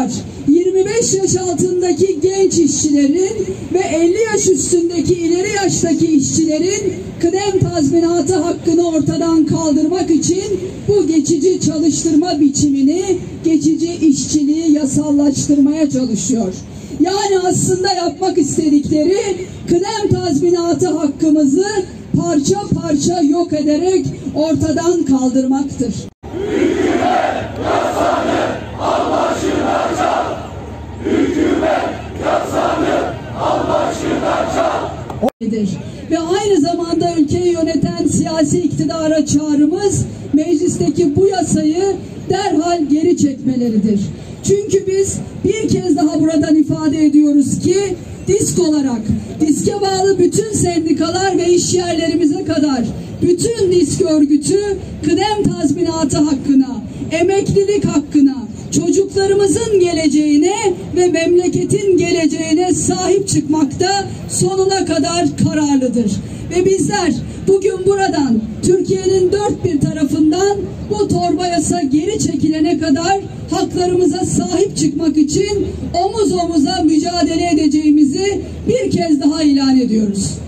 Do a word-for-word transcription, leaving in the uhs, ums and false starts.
kadar yirmi beş yaş altındaki genç işçilerin ve elli yaş üstündeki ileri yaştaki işçilerin kıdem tazminatı hakkını ortadan kaldırmak için bu geçici çalıştırma biçimini, geçici işçiliği yasallaştırmaya çalışıyor. Yani aslında yapmak istedikleri kıdem tazminatı hakkımızı parça parça yok ederek ortadan kaldırmaktır. Hükümet yasanı al başına çal. Hükümet yasanı al başına çal. Ve aynı zamanda ülkeyi yöneten siyasi iktidara çağrımız meclisteki bu yasayı derhal geri çekmeleridir. Çünkü biz bir kez daha buradan ifade ediyoruz ki DİSK olarak, DİSK'e bağlı bütün sendikalar ve iş yerlerimize kadar bütün DİSK örgütü kıdem tazminatı hakkına, emeklilik hakkına, çocuklarımızın geleceğine ve memleketin geleceğine sahip çıkmakta sonuna kadar kararlıdır. Ve bizler bugün buradan Türkiye'nin dört bir tarafından bu torba yasa geri çekilene kadar haklarımıza sahip çıkmak için omuz omuza mücadele edeceğimizi bir kez daha ilan ediyoruz.